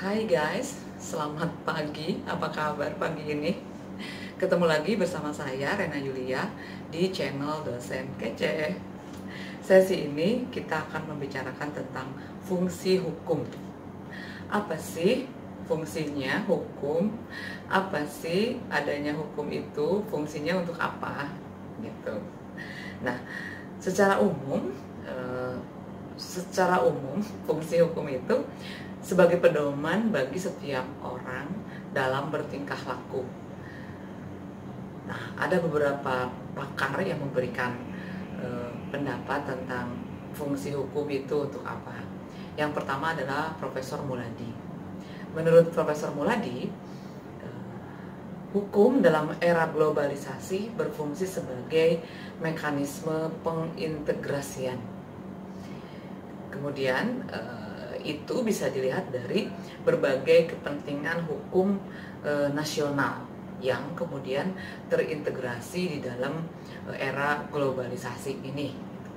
Hai guys, selamat pagi. Apa kabar pagi ini? Ketemu lagi bersama saya Rena Yulia di channel Dosen Kece. Sesi ini kita akan membicarakan tentang fungsi hukum. Apa sih fungsinya hukum? Apa sih adanya hukum itu? Fungsinya untuk apa? Gitu. Nah, secara umum, eh, fungsi hukum itu sebagai pedoman bagi setiap orang dalam bertingkah laku. Nah, ada beberapa pakar yang memberikan pendapat tentang fungsi hukum itu untuk apa. Yang pertama adalah Profesor Muladi. Menurut Profesor Muladi, hukum dalam era globalisasi berfungsi sebagai mekanisme pengintegrasian. Kemudian itu bisa dilihat dari berbagai kepentingan hukum nasional yang kemudian terintegrasi di dalam era globalisasi ini.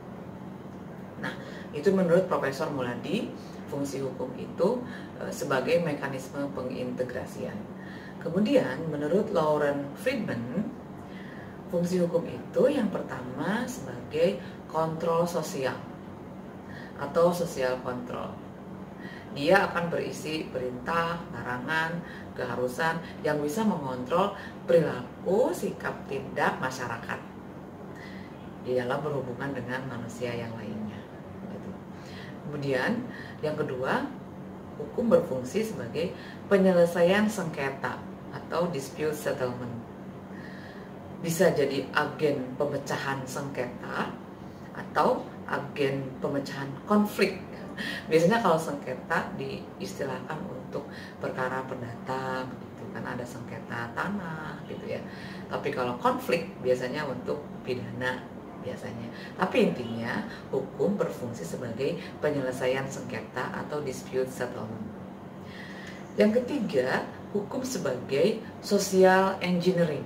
Nah, itu menurut Profesor Muladi, fungsi hukum itu sebagai mekanisme pengintegrasian. Kemudian menurut Lauren Friedman, fungsi hukum itu yang pertama sebagai kontrol sosial atau social control. Dia akan berisi perintah, larangan, keharusan yang bisa mengontrol perilaku, sikap, tindak masyarakat di dalam berhubungan dengan manusia yang lainnya. Kemudian yang kedua, hukum berfungsi sebagai penyelesaian sengketa atau dispute settlement. Bisa jadi agen pemecahan sengketa atau agen pemecahan konflik. Biasanya kalau sengketa diistilahkan untuk perkara perdata, gitu kan, ada sengketa tanah gitu ya. Tapi kalau konflik biasanya untuk pidana biasanya. Tapi intinya hukum berfungsi sebagai penyelesaian sengketa atau dispute settlement. Yang ketiga, hukum sebagai social engineering,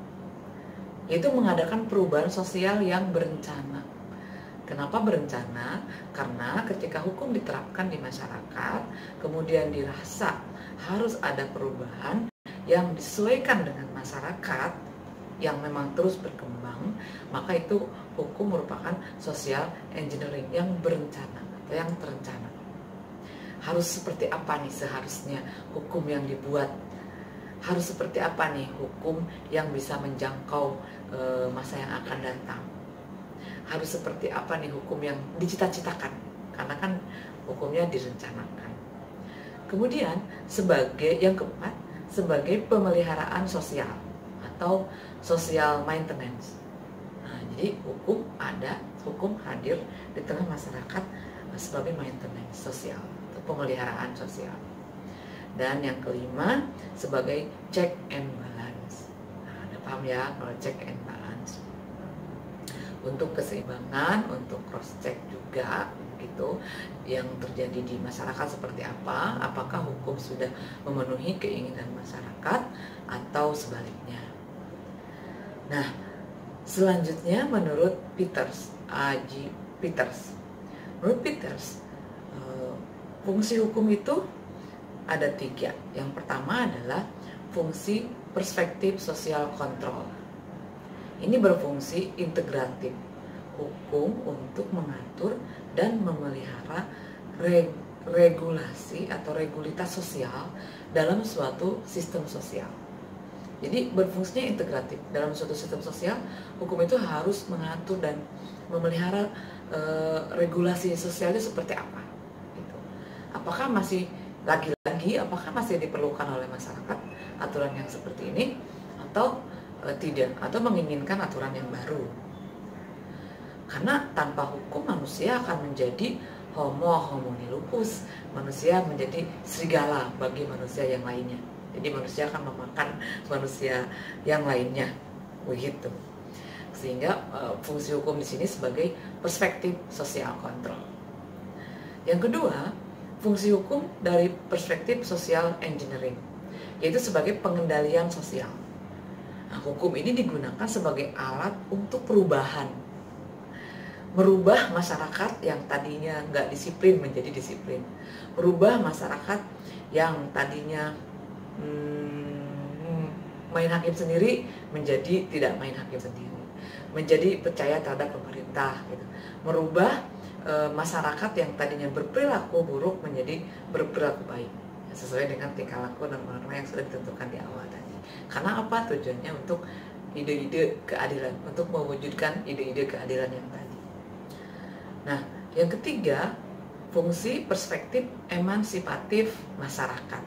yaitu mengadakan perubahan sosial yang berencana. Kenapa berencana? Karena ketika hukum diterapkan di masyarakat, kemudian dirasa harus ada perubahan yang disesuaikan dengan masyarakat yang memang terus berkembang, maka itu hukum merupakan social engineering yang berencana atau yang terencana. Harus seperti apa nih seharusnya hukum yang dibuat? Harus seperti apa nih hukum yang bisa menjangkau masa yang akan datang? Harus seperti apa nih hukum yang dicita-citakan, karena kan hukumnya direncanakan. Kemudian sebagai yang keempat, sebagai pemeliharaan sosial atau social maintenance. Nah, jadi hukum hadir di tengah masyarakat sebagai maintenance sosial atau pemeliharaan sosial. Dan yang kelima, sebagai check and balance. Nah, ada paham ya kalau check and balance? Untuk keseimbangan, untuk cross check juga gitu, yang terjadi di masyarakat seperti apa, apakah hukum sudah memenuhi keinginan masyarakat atau sebaliknya. Nah, selanjutnya menurut Peters, A.J. Peters, menurut Peters, fungsi hukum itu ada tiga. Yang pertama adalah fungsi perspektif sosial kontrol. Ini berfungsi integratif, hukum untuk mengatur dan memelihara regulasi atau regulitas sosial dalam suatu sistem sosial. Jadi berfungsinya integratif. Dalam suatu sistem sosial, hukum itu harus mengatur dan memelihara regulasi sosialnya seperti apa. Gitu. Apakah masih apakah masih diperlukan oleh masyarakat aturan yang seperti ini atau tidak, atau menginginkan aturan yang baru. Karena tanpa hukum manusia akan menjadi homo homini lupus, manusia menjadi serigala bagi manusia yang lainnya. Jadi manusia akan memakan manusia yang lainnya, begitu. Sehingga fungsi hukum di sini sebagai perspektif sosial kontrol. Yang kedua, fungsi hukum dari perspektif social engineering, yaitu sebagai pengendalian sosial. Nah, hukum ini digunakan sebagai alat untuk perubahan merubah masyarakat yang tadinya nggak disiplin menjadi disiplin, merubah masyarakat yang tadinya main hakim sendiri menjadi tidak main hakim sendiri, menjadi percaya terhadap pemerintah gitu. Merubah masyarakat yang tadinya berperilaku buruk menjadi berperilaku baik sesuai dengan tingkah laku dan norma yang sudah ditentukan di awal tadi. Karena apa? Tujuannya untuk ide-ide keadilan, untuk mewujudkan ide-ide keadilan yang tadi. Nah, yang ketiga, fungsi perspektif emansipatif masyarakat.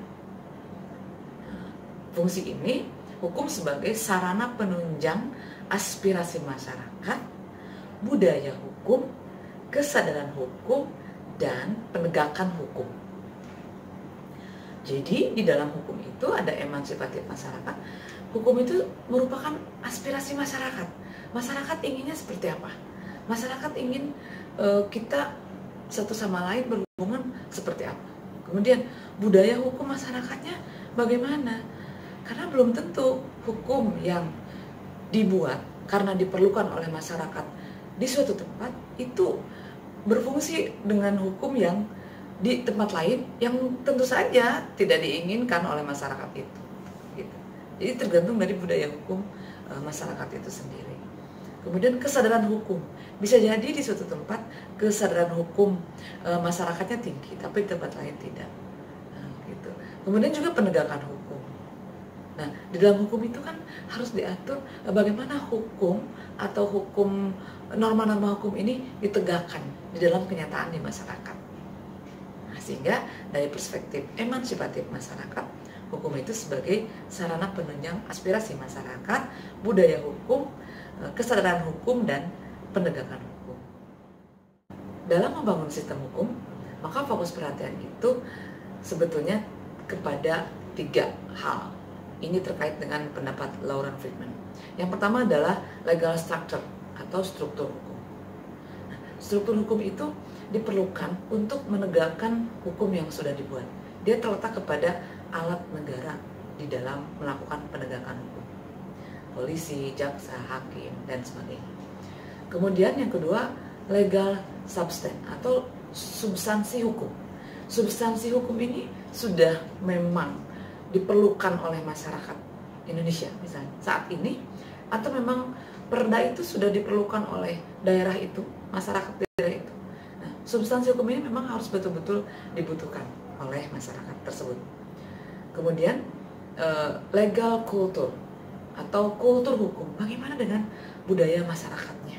Fungsi ini, hukum sebagai sarana penunjang aspirasi masyarakat, budaya hukum, kesadaran hukum, dan penegakan hukum. Jadi di dalam hukum itu ada emansipatif masyarakat. Hukum itu merupakan aspirasi masyarakat. Masyarakat inginnya seperti apa? Masyarakat ingin kita satu sama lain berhubungan seperti apa? Kemudian budaya hukum masyarakatnya bagaimana? Karena belum tentu hukum yang dibuat karena diperlukan oleh masyarakat di suatu tempat itu berfungsi dengan hukum yang di tempat lain yang tentu saja tidak diinginkan oleh masyarakat itu. Gitu. Jadi tergantung dari budaya hukum masyarakat itu sendiri. Kemudian kesadaran hukum, bisa jadi di suatu tempat kesadaran hukum masyarakatnya tinggi, tapi di tempat lain tidak. Nah, gitu. Kemudian juga penegakan hukum. Nah, di dalam hukum itu kan harus diatur bagaimana hukum atau hukum, norma-norma hukum ini ditegakkan di dalam kenyataan di masyarakat. Sehingga dari perspektif emansipatif masyarakat, hukum itu sebagai sarana penunjang aspirasi masyarakat, budaya hukum, kesadaran hukum, dan penegakan hukum. Dalam membangun sistem hukum, maka fokus perhatian itu sebetulnya kepada 3 hal. Ini terkait dengan pendapat Lauren Friedman. Yang pertama adalah legal structure atau struktur hukum. Nah, struktur hukum itu diperlukan untuk menegakkan hukum yang sudah dibuat. Dia terletak kepada alat negara di dalam melakukan penegakan hukum. Polisi, jaksa, hakim, dan sebagainya. Kemudian yang kedua, legal substance atau substansi hukum. Substansi hukum ini sudah memang diperlukan oleh masyarakat Indonesia misalnya saat ini, atau memang perda itu sudah diperlukan oleh daerah itu, masyarakat daerah itu. Substansi hukum ini memang harus betul-betul dibutuhkan oleh masyarakat tersebut. Kemudian legal culture atau kultur hukum, bagaimana dengan budaya masyarakatnya?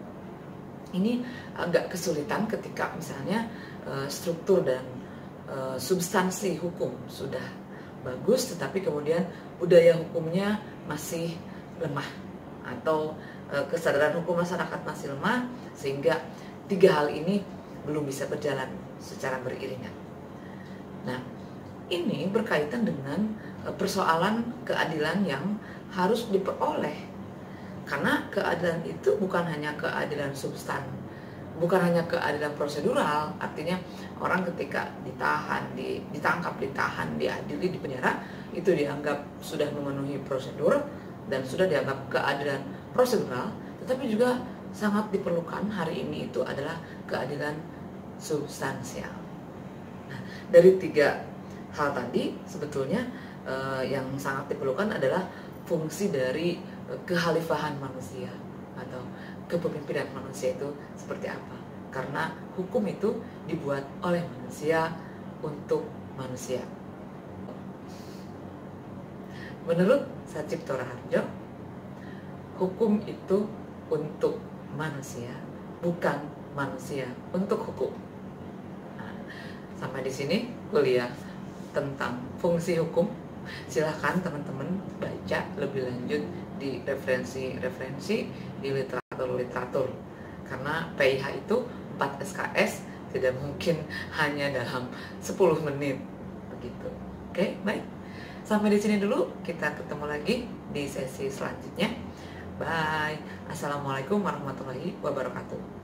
Ini agak kesulitan ketika misalnya struktur dan substansi hukum sudah bagus, tetapi kemudian budaya hukumnya masih lemah atau kesadaran hukum masyarakat masih lemah, sehingga 3 hal ini belum bisa berjalan secara beriringan. Nah, ini berkaitan dengan persoalan keadilan yang harus diperoleh. Karena keadilan itu bukan hanya keadilan substan, bukan hanya keadilan prosedural, artinya orang ketika ditangkap, ditahan, diadili, di penjara, itu dianggap sudah memenuhi prosedur dan sudah dianggap keadilan prosedural, tetapi juga sangat diperlukan hari ini itu adalah keadilan substansial. Nah, dari 3 hal tadi sebetulnya yang sangat diperlukan adalah fungsi dari kekhalifahan manusia atau kepemimpinan manusia itu seperti apa. Karena hukum itu dibuat oleh manusia untuk manusia. Menurut Sacipto Raharjo, hukum itu untuk manusia, bukan manusia untuk hukum. Nah, sampai di sini kuliah tentang fungsi hukum. Silahkan teman-teman baca lebih lanjut di referensi-referensi di literatur. Karena PIH itu 4 SKS tidak mungkin hanya dalam 10 menit begitu. Oke, baik. Sampai di sini dulu, kita ketemu lagi di sesi selanjutnya. Bye. Assalamualaikum warahmatullahi wabarakatuh.